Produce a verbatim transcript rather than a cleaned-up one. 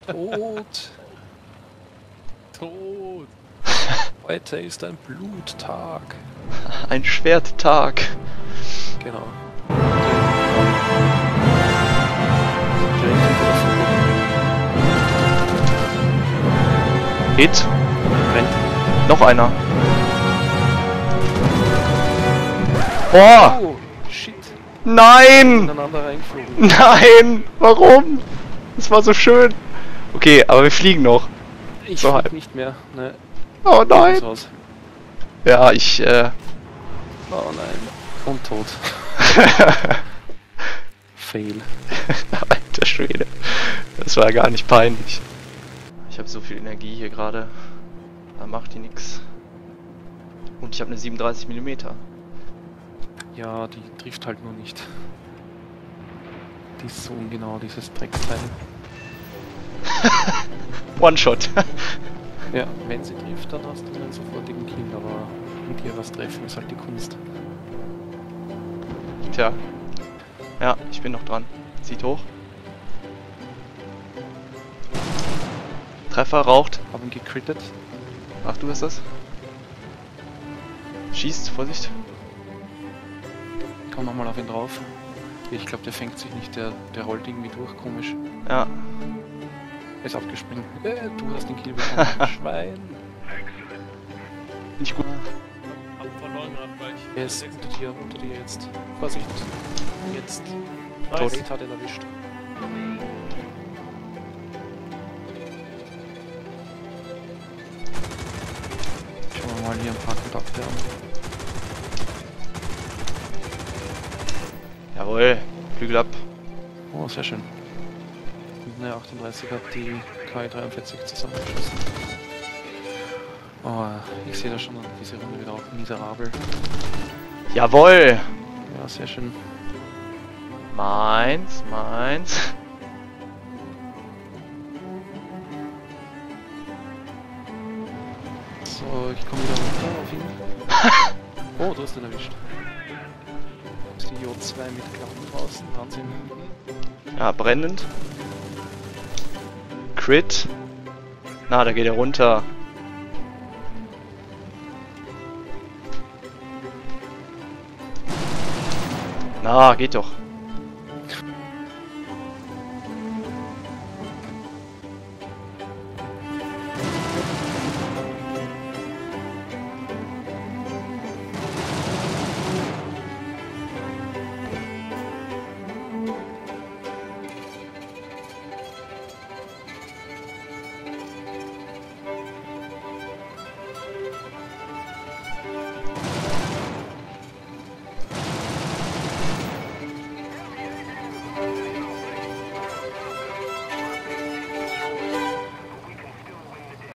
Tod. Tod. Heute ist ein Bluttag. Ein Schwerttag. Genau. Hit. Brennt. Noch einer. Boah! Oh, shit. Nein! Ineinander reingeflogen. Nein! Warum? Das war so schön. Okay, aber wir fliegen noch. Ich So flieg halb. nicht mehr. Ne. Oh nein! Aus. Ja, ich, äh... Oh nein. Und tot. Fail. Alter Schwede. Das war gar nicht peinlich. Ich habe so viel Energie hier gerade. Da macht die nix. Und ich habe eine siebenunddreißig Millimeter. Ja, die trifft halt nur nicht. Die ist so ungenau, dieses Drecksteil. One-Shot. Ja, wenn sie trifft, dann hast du einen sofortigen Kill, aber mit ihr was treffen ist halt die Kunst. Tja. Ja, ich bin noch dran. Zieht hoch. Treffer, raucht. Hab ihn gecrittet. Ach, du bist das? Schießt, Vorsicht. Komm nochmal auf ihn drauf. Ich glaube, der fängt sich nicht, der, der rollt irgendwie durch, komisch. Ja. Er ist abgespringen. Äh, du hast den Kill bekommen, Schwein. Nicht gut. Hab verloren gerade gleich. Er ist unter dir, unter dir jetzt. Vorsicht. Jetzt. Tot. Nice, hat ihn erwischt. Schauen wir mal hier ein paar Kontakte an. Jawohl. Flügel ab. Oh, sehr schön. Und eine achtunddreißig hat die K dreiundvierzig zusammengeschossen. Oh, ich sehe da schon diese Runde wieder auch miserabel. Jawohl. Ja, sehr schön. Meins, meins. So, ich komme wieder runter auf ihn. Oh, du hast ihn erwischt. Ist die J zwei mit Klappen draußen, Wahnsinn. Ja, brennend. Crit. Na, da geht er runter. Na, geht doch.